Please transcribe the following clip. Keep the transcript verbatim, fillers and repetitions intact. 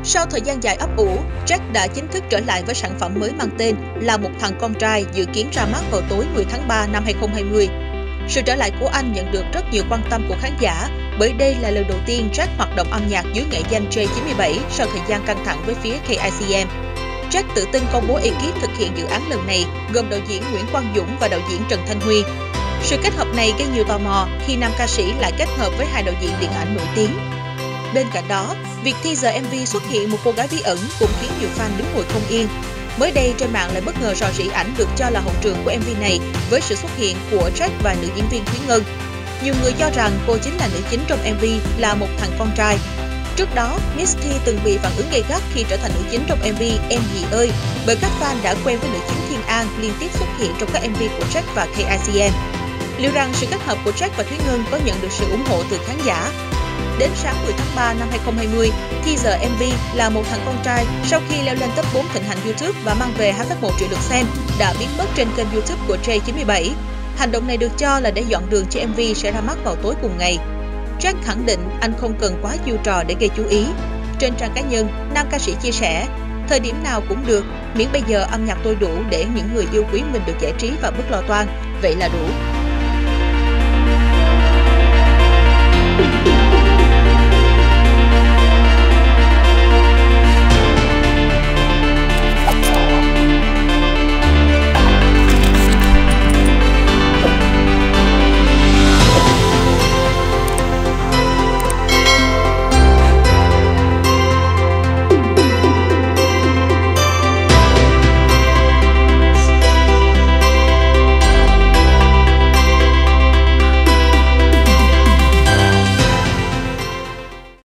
Sau thời gian dài ấp ủ, Jack đã chính thức trở lại với sản phẩm mới mang tên là Một Thằng Con Trai, dự kiến ra mắt vào tối mười tháng ba năm hai nghìn không trăm hai mươi. Sự trở lại của anh nhận được rất nhiều quan tâm của khán giả, bởi đây là lần đầu tiên Jack hoạt động âm nhạc dưới nghệ danh J chín bảy sau thời gian căng thẳng với phía K I C M. Jack tự tin công bố ekip thực hiện dự án lần này gồm đạo diễn Nguyễn Quang Dũng và đạo diễn Trần Thanh Huy. Sự kết hợp này gây nhiều tò mò khi nam ca sĩ lại kết hợp với hai đạo diễn điện ảnh nổi tiếng. Bên cạnh đó, việc teaser M V xuất hiện một cô gái bí ẩn cũng khiến nhiều fan đứng ngồi không yên. Mới đây trên mạng lại bất ngờ rò rỉ ảnh được cho là hậu trường của M V này với sự xuất hiện của Jack và nữ diễn viên Thúy Ngân. Nhiều người cho rằng cô chính là nữ chính trong M V là Một Thằng Con Trai. Trước đó, Miss Thi từng bị phản ứng gay gắt khi trở thành nữ chính trong M V Em Gì Ơi, bởi các fan đã quen với nữ chính Thiên An liên tiếp xuất hiện trong các M V của Jack và K I C M. Liệu rằng sự kết hợp của Jack và Thúy Ngân có nhận được sự ủng hộ từ khán giả? Đến sáng mười tháng ba năm hai nghìn không trăm hai mươi, teaser M V là Một Thằng Con Trai sau khi leo lên top bốn thịnh hành YouTube và mang về hai phẩy một triệu lượt xem đã biến mất trên kênh YouTube của J chín bảy. Hành động này được cho là để dọn đường cho M V sẽ ra mắt vào tối cùng ngày. Jack khẳng định anh không cần quá chiêu trò để gây chú ý. Trên trang cá nhân, nam ca sĩ chia sẻ, thời điểm nào cũng được, miễn bây giờ âm nhạc tôi đủ để những người yêu quý mình được giải trí và bớt lo toan, vậy là đủ.